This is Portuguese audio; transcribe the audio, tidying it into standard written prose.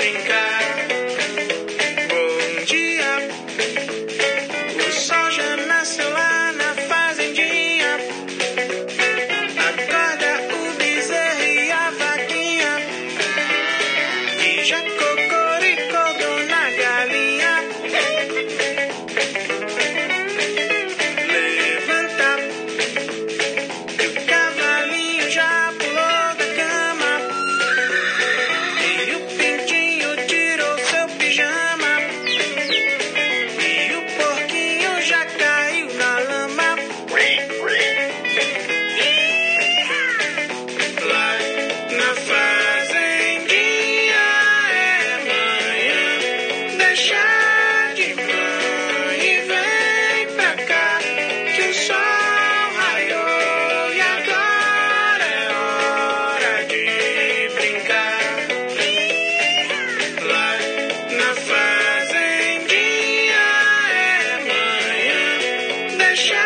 brincar. Bom dia, o sol já nasceu lá na fazendinha. Acorda o bezerro e a vaquinha, e já cocoricou dona galinha. Levanta, que o cavalinho já pulou da cama, e o pintinho tirou seu pijama, e o porquinho já caiu na lama. Lá na fazendinha é manhã, deixa de manhã e vem pra cá, que o sol raiou e agora é hora de brincar. Lá na fazendinha é manhã, deixa